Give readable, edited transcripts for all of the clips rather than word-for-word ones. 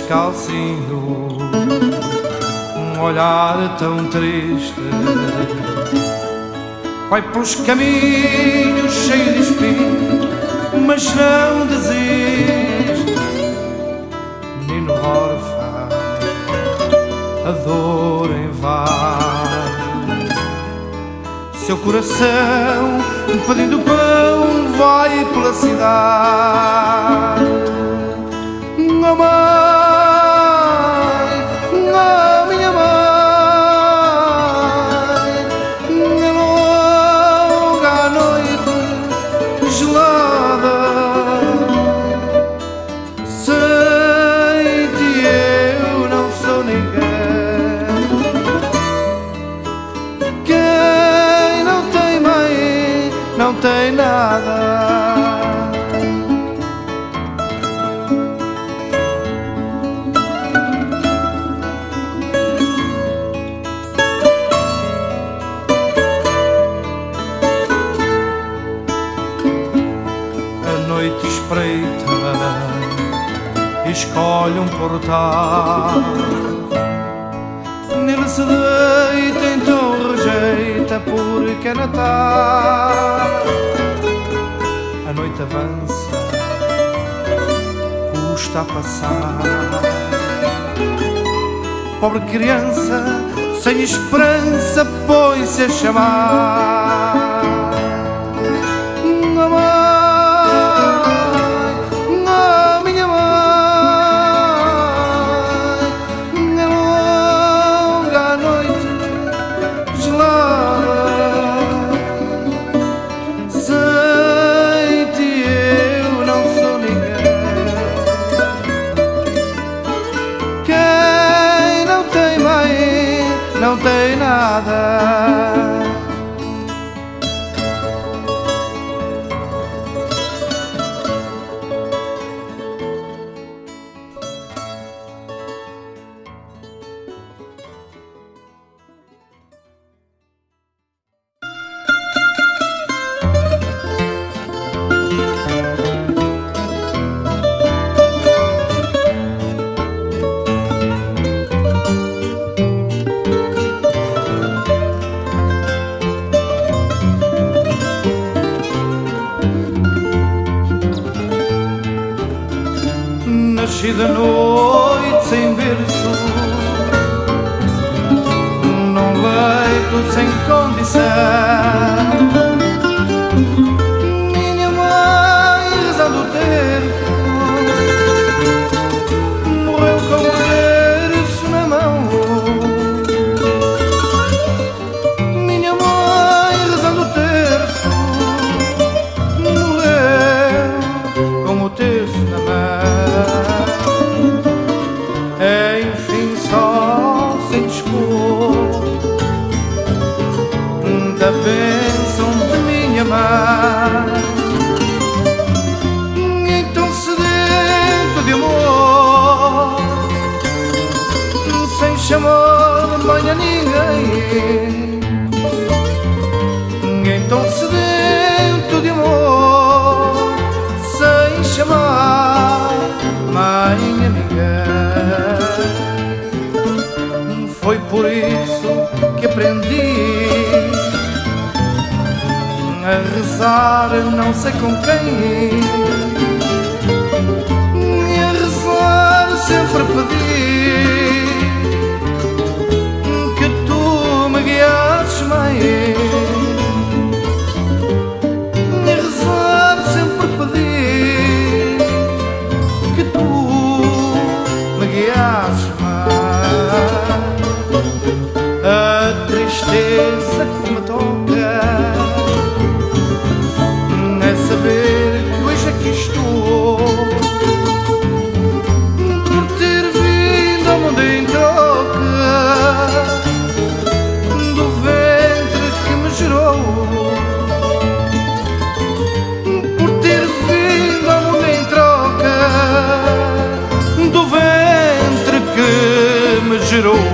descalcinho, um olhar tão triste. Vai pelos caminhos cheio de espinho, mas não desiste. Menino órfão, a dor invade seu coração, pedindo pão, vai pela cidade. Oh mãe, oh minha mãe, é longa a noite gelada, sem ti eu não sou ninguém. Quem não tem mãe não tem nada. Espreita, escolhe um portal, nele se deita, então rejeita, porque é Natal. A noite avança, custa a passar. Pobre criança, sem esperança, põe-se a chamar. Não tem nada. Nasci de noite sem berço, num leito sem condição. Minha mãe rezando o terço, morreu com o terço na mão. Minha mãe rezando o terço, morreu com o terço na mão. Da bênção de minha mãe, então sedento de amor, sem chamar de mãe a ninguém. Então sedento de amor, sem chamar mãe a ninguém. Foi por isso que aprendi a rezar não sei com quem, e a rezar sempre pedi que tu me guiasses, mãe. E a rezar sempre pedi que tu me guiasses, mãe. A tristeza que me toca é saber que hoje aqui estou, por ter vindo ao mundo em troca do ventre que me gerou, por ter vindo ao mundo em troca do ventre que me gerou.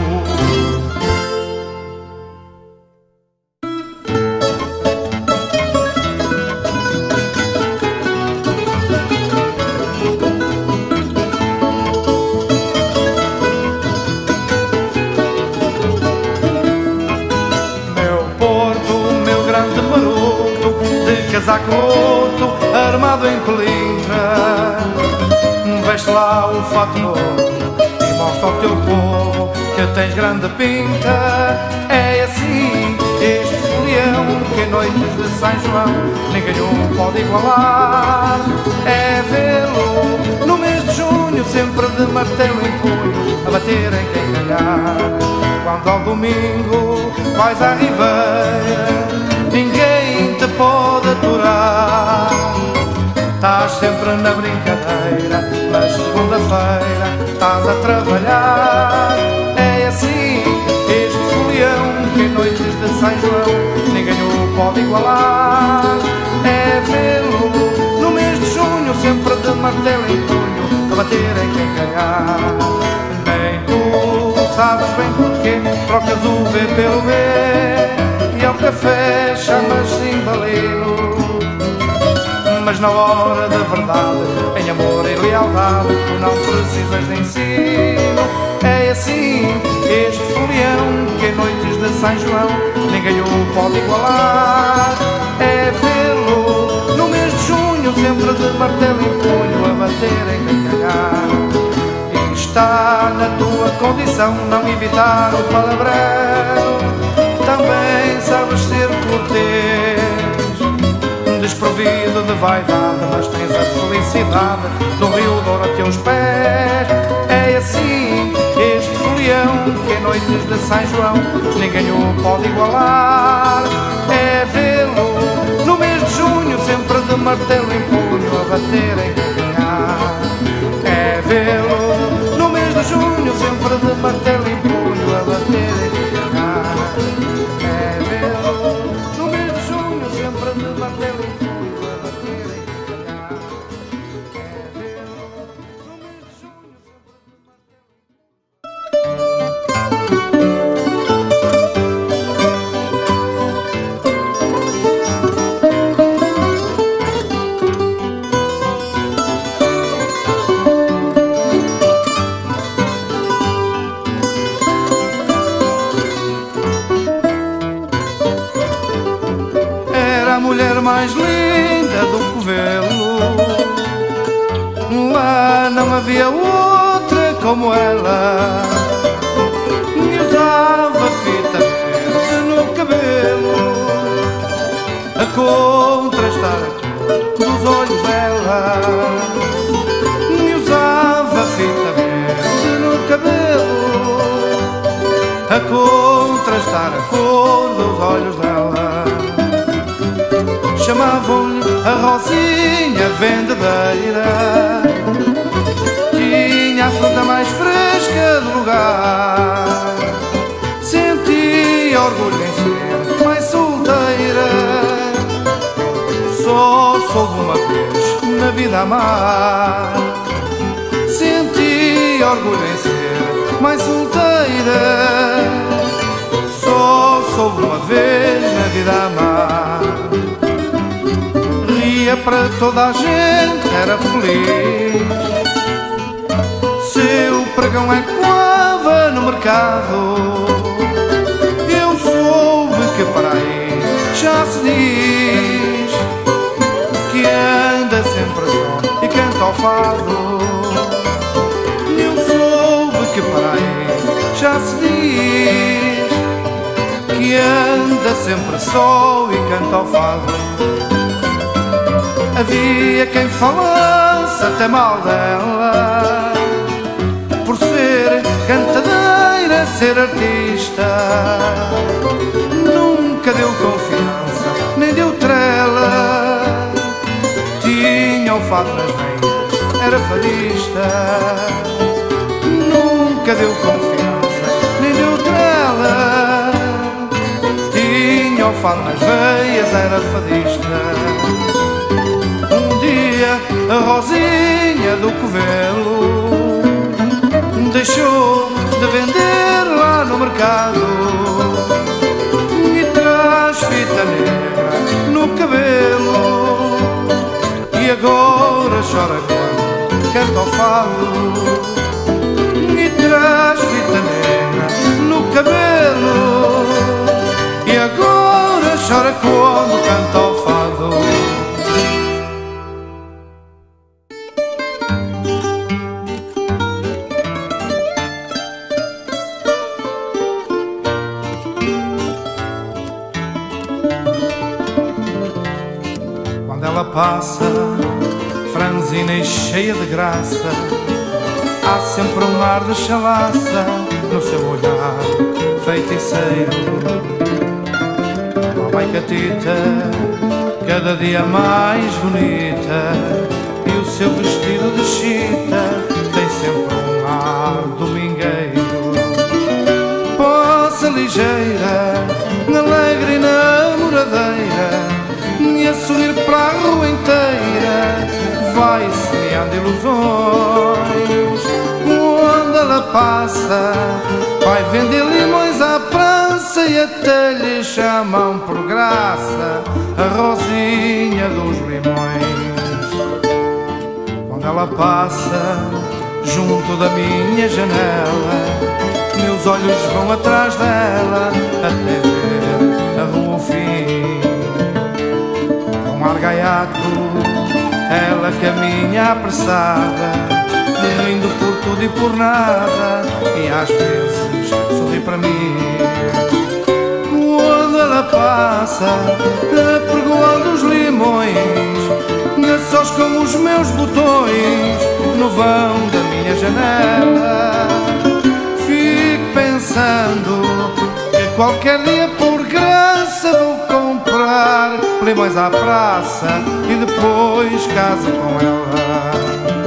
armado em pelintra, veste lá o fato novo e mostra ao teu povo que tens grande pinta. É assim este folião que em noites de São João ninguém o pode igualar. É vê-lo no mês de junho, sempre de martelo em punho, a bater em quem ganhar. Quando ao domingo vais à ribeira, ninguém te pode aturar. Estás sempre na brincadeira, mas segunda-feira estás a trabalhar. É assim este folião que em noites de São João ninguém o pode igualar. É vê-lo no mês de junho, sempre de martelo em punho, a bater em quem ganhar. Nem tu sabes bem porquê trocas o V pelo B e ao café chamas Cimbalino. Mas na hora da verdade, em amor e lealdade, tu não precisas de ensino. É assim este folião que em noites de São João ninguém o pode igualar. É vê-lo no mês de junho, sempre de martelo em punho, a bater em quem ganhar. E está na tua condição não evitar o palavrão. Também sabes ser cortês, desprovido de vaidade, mas tens a felicidade do Rio Douro a teus pés. É assim este folião que em noites de São João ninguém o pode igualar. É vê-lo no mês de junho, sempre de martelo em punho, a bater em quem ganhar. É vê-lo no mês de junho, sempre de martelo em punho, a bater em quem ganhar. É vê-lo no mês de junho, sempre de martelo em punho, a bater em quem ganhar. É vê-lo no mês de junho, sempre de mais linda do Covelo, lá não havia outra como ela, e usava fita verde no cabelo, a contrastar dos olhos dela, e usava fita verde no cabelo, a contrastar a cor dos olhos dela. Chamavam-lhe a Rosinha vendedeira, tinha a fruta mais fresca do lugar, sentia orgulho em ser mais solteira, só soube uma vez na vida amar. Sentia orgulho em ser mais solteira, só soube uma vez na vida amar. Para toda a gente era feliz, seu pregão ecoava no mercado. Eu soube que para aí já se diz que anda sempre só e canta ao fado. Eu soube que para aí já se diz que anda sempre só e canta ao fado. Havia quem falasse até mal dela, por ser cantadeira, ser artista. Nunca deu confiança, nem deu trela, tinha o fado nas veias, era fadista. Nunca deu confiança, nem deu trela, tinha o fado nas veias, era fadista. A Rosinha do Covelo deixou de vender lá no mercado e traz fita negra no cabelo, e agora chora quando canta ao fado. E traz fita negra no cabelo, e agora chora quando canta ao fado. passa, franzina e cheia de graça, há sempre um ar de chalaça no seu olhar feiticeiro. Lá vai Catita, cada dia mais bonita, e o seu vestido de chita tem sempre um ar domingueiro. Poça ligeira, alegre e namoradeira, e a sorrir para a rua inteira, vai semeando ilusões. Quando ela passa, vai vender limões à praça, e até lhe chamam por graça a Rosinha dos Limões. Quando ela passa junto da minha janela, meus olhos vão atrás dela até ver a rua ao fim. Com ar gaiato ela caminha apressada, rindo por tudo e por nada, e às vezes sorri para mim. Quando ela passa apregoando os limões, sós com os meus botões no vão da minha janela, fico pensando que qualquer dia por graça vou comprar limões à praça e depois caso com ela.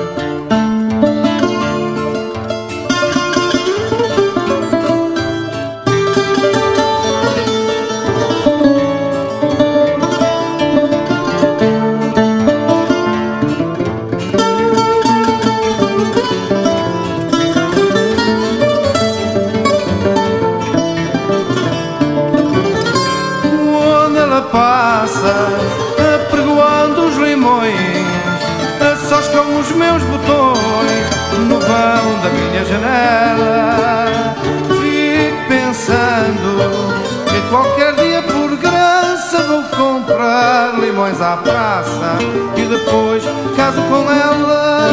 Passa apregoando os limões, a sós com os meus botões no vão da minha janela, fico pensando que qualquer dia por graça vou comprar limões à praça e depois caso com ela.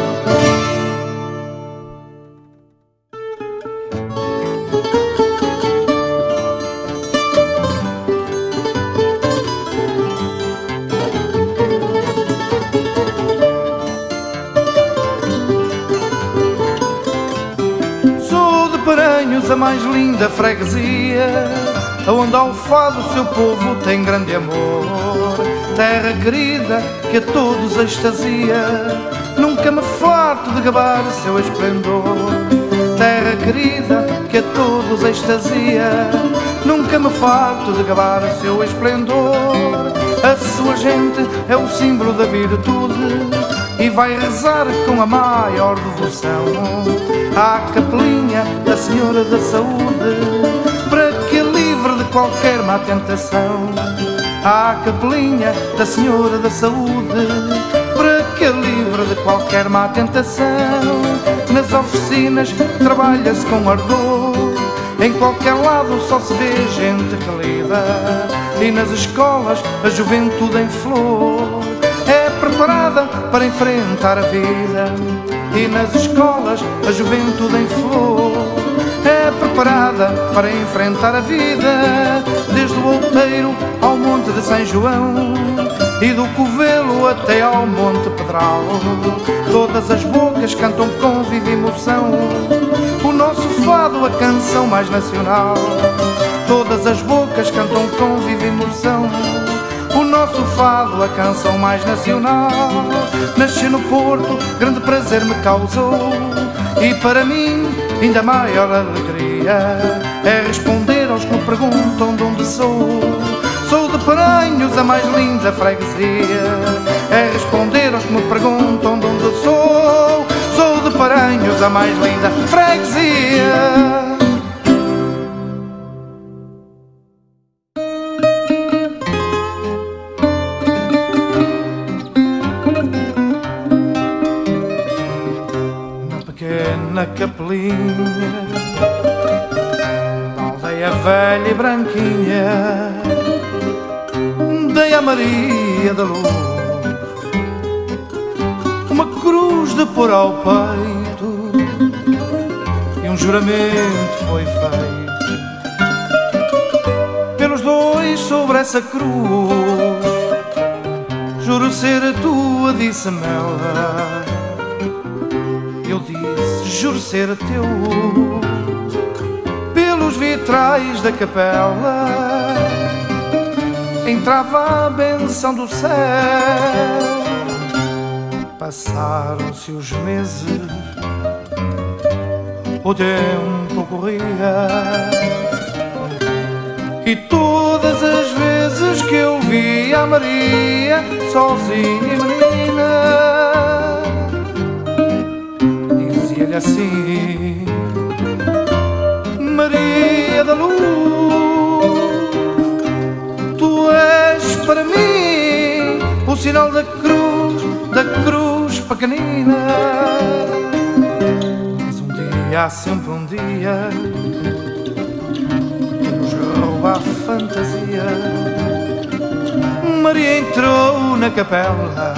A mais linda freguesia, aonde ao fado o seu povo tem grande amor. Terra querida que a todos extasia, nunca me farto de gabar seu esplendor. Terra querida que a todos extasia, nunca me farto de gabar seu esplendor. A sua gente é o símbolo da virtude e vai rezar com a maior devoção à capelinha da Senhora da Saúde, para que a livre de qualquer má tentação. À capelinha da Senhora da Saúde, para que a livre de qualquer má tentação. Nas oficinas trabalha-se com ardor, em qualquer lado só se vê gente que lida, e nas escolas a juventude em flor é preparada para enfrentar a vida. E nas escolas a juventude em flor é preparada para enfrentar a vida. Desde o Outeiro ao Monte de São João, e do Covelo até ao Monte Pedral, todas as bocas cantam com viva emoção o nosso fado, a canção mais nacional. Todas as bocas cantam com viva emoção o nosso fado, a canção mais nacional. Nasci no Porto, grande prazer me causou, e para mim ainda maior alegria é responder aos que me perguntam de onde sou. Sou de Paranhos, a mais linda freguesia, é responder aos que me perguntam de onde sou. Sou de Paranhos, a mais linda freguesia. Na capelinha da aldeia velha e branquinha, dei a Maria da Luz uma cruz de pôr ao peito, e um juramento foi feito pelos dois sobre essa cruz. Juro ser a tua, disse-me ela. Eu disse, juro ser teu. Pelos vitrais da capela entrava a benção do céu. Passaram-se os meses, o tempo corria, e todas as vezes que eu via a Maria sozinha e menina, dizia-lhe assim: Maria da luz, tu és para mim o sinal da cruz pequenina. Mas um dia, há sempre um dia, que nos rouba a fantasia. Maria entrou na capela,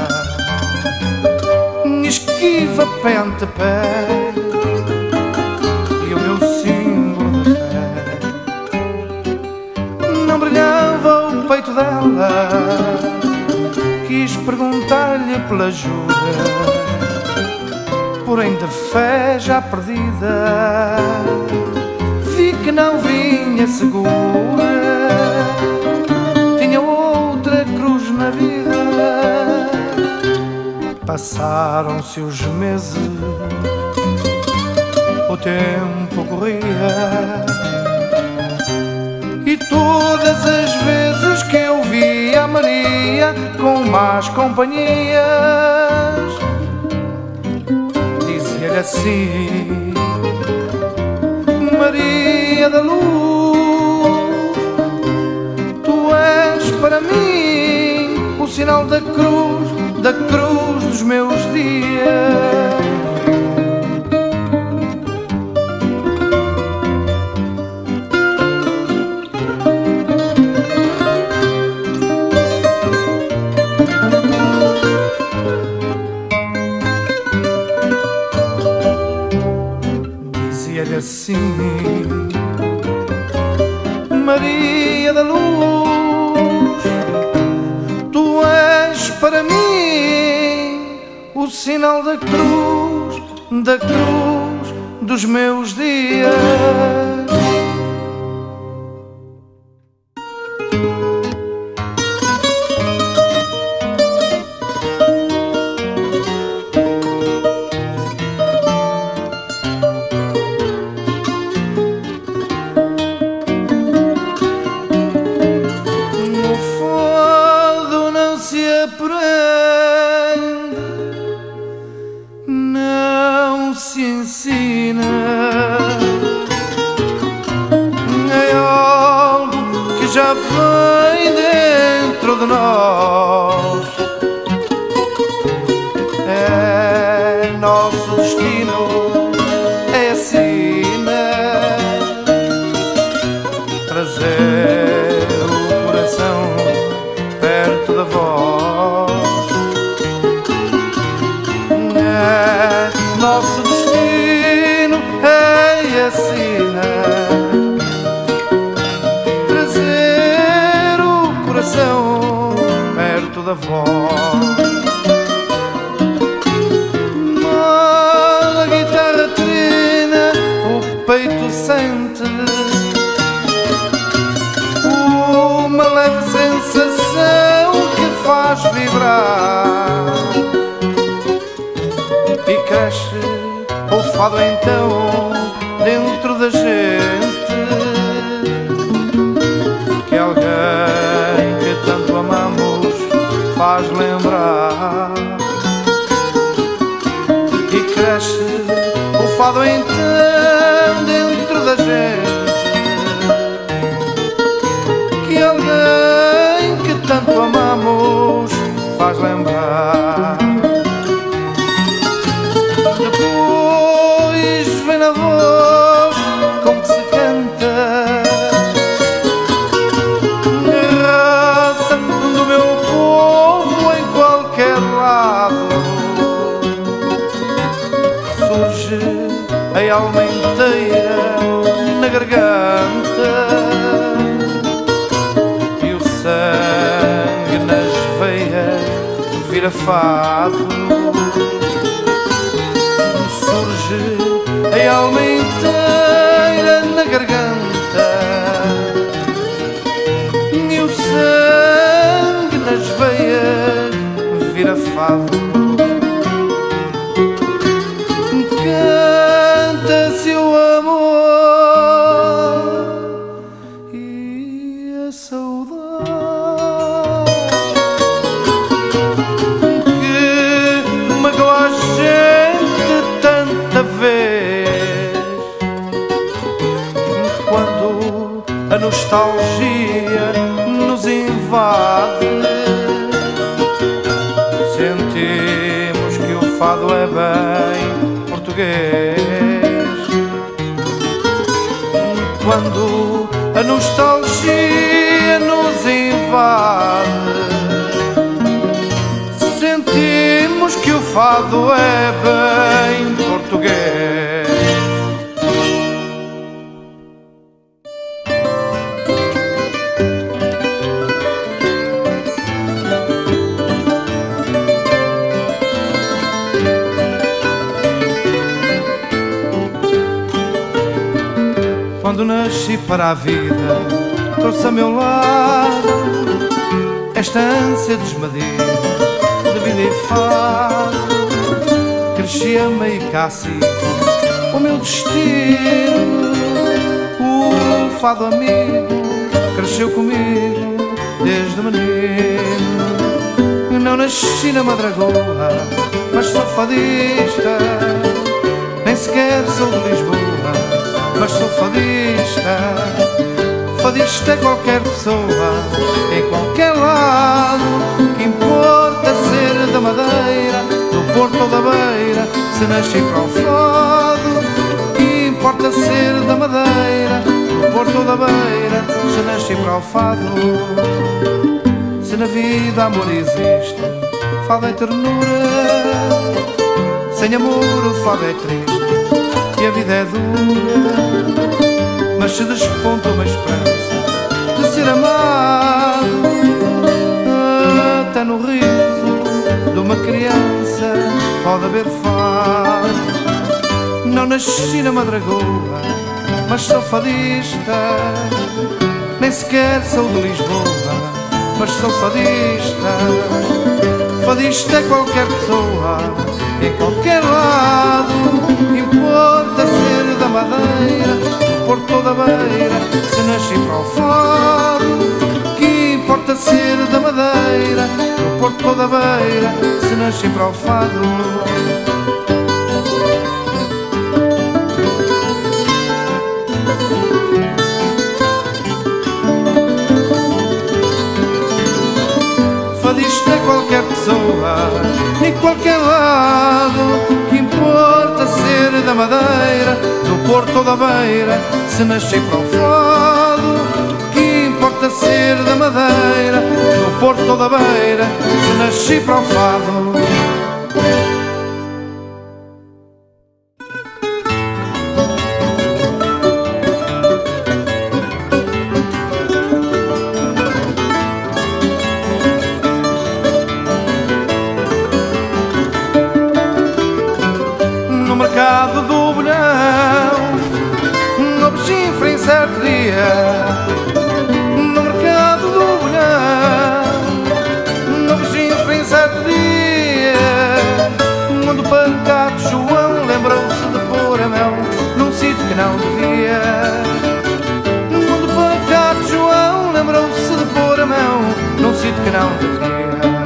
esquiva pé ante pé, e o meu símbolo de fé não brilhava o peito dela. Quis perguntar-lhe pela ajuda, porém de fé já perdida, vi que não vinha segura, tinha outra cruz na vida. Passaram-se os meses, o tempo corria, e todas as vezes que eu via a Maria com más companhias, dizia-lhe assim: Maria da luz, tu és para mim o sinal da cruz dos meus dias. Dizia-lhe assim: Maria da luz, tu és para mim o sinal da cruz dos meus dias. No fado não se aprende, não se ensina, é algo que já vem dentro de nós, é nosso destino, é a sina, trazer o coração perto da voz. Nosso destino é a sina, trazer o coração perto da voz. Mal a guitarra trina, o peito sente uma leve sensação que faz vibrar, e cresce o fado então dentro da gente, que alguém que tanto amamos faz lembrar. E cresce o fado então dentro da gente, que alguém que tanto amamos faz lembrar. Depois vem na voz com que se canta a raça do meu povo em qualquer lado. Surge a alma inteira na garganta, e o sangue nas veias fado. Surge a alma inteira na garganta e o sangue nas veias vira fado. Canta-se o amor e a saudade que magoa a gente tanta vez, quando a nostalgia nos invade. Sentimos que o fado é bem português, quando a nostalgia nos invade. Sentimos que o fado é bem português. Quando nasci para a vida, trouxe a meu lado esta ânsia desmedida de vida e fado. Cresci a meio cacique, o meu destino, o fado amigo, cresceu comigo desde menino. Não nasci na Madragoa, mas sou fadista, nem sequer sou de Lisboa, mas sou fadista. Fadista é qualquer pessoa, em qualquer lado. Que importa ser da Madeira, do Porto ou da Beira, se nasci para o fado. Que importa ser da Madeira, do Porto ou da Beira, se nasci para o fado. Se na vida amor existe, fado é ternura. Sem amor o fado é triste e a vida é dura. Mas se desponta uma esperança de ser amado, até no riso de uma criança pode haver fado. Não nasci na Madragoa, mas sou fadista, nem sequer sou de Lisboa, mas sou fadista. Fadista é qualquer pessoa, em qualquer lado. Importa ser da Madeira, do Porto ou da Beira, se nasci para o fado. Que importa ser da Madeira, do Porto ou da Beira, se nasci para o fado. Fadista é qualquer pessoa, em qualquer lado. Que importa ser da Madeira, do Porto ou da Beira, se nasci para o fado. Que importa ser da Madeira, do Porto ou da Beira, se nasci para o fado. No mercado do Bolhão, no Bexinfre em certo dia. No mercado do Bolhão, no Bexinfre em certo dia, quando o pancado João lembrou-se de pôr a mão num sítio que não devia. Quando o pancado João lembrou-se de pôr a mão num sítio que não devia.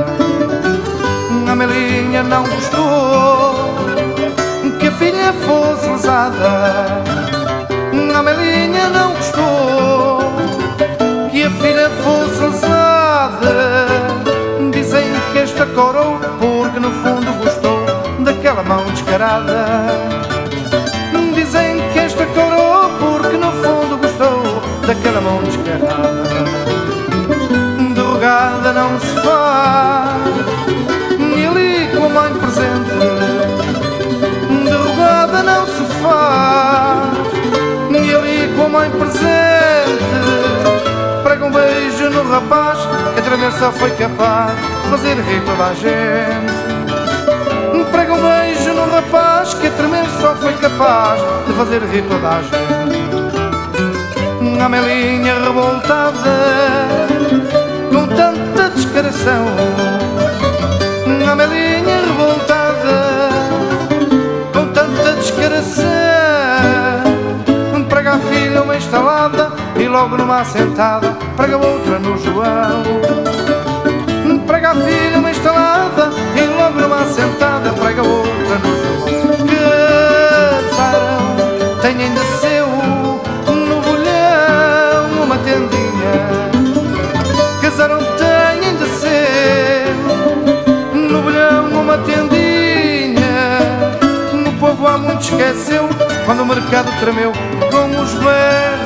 A Melinha não gostou que a filha fosse lesada. A Melinha não gostou que a filha fosse lesada. Dizem que esta corou porque no fundo gostou daquela mão descarada. Dizem que esta corou porque no fundo gostou daquela mão descarada. Derrogada não se faz, e ali com a mãe presente. Derrogada não se faz, e ali com a mãe presente. Prega um beijo no rapaz que tremer só foi capaz de fazer rir toda a gente. Prega um beijo num rapaz que a tremer só foi capaz de fazer rir toda a gente. A Melinha revoltada com tanta descaração, a Melinha revoltada com tanta descaração. Prega a filha uma estalada e logo numa assentada prega outra no João. Prega a filha uma estalada e logo numa assentada prega outra no João. Casaram, tem ainda seu no bolhão uma tendinha. Casaram, tem ainda seu no bolhão uma tendinha. No povo há muito esqueceu quando o mercado tremeu com os berros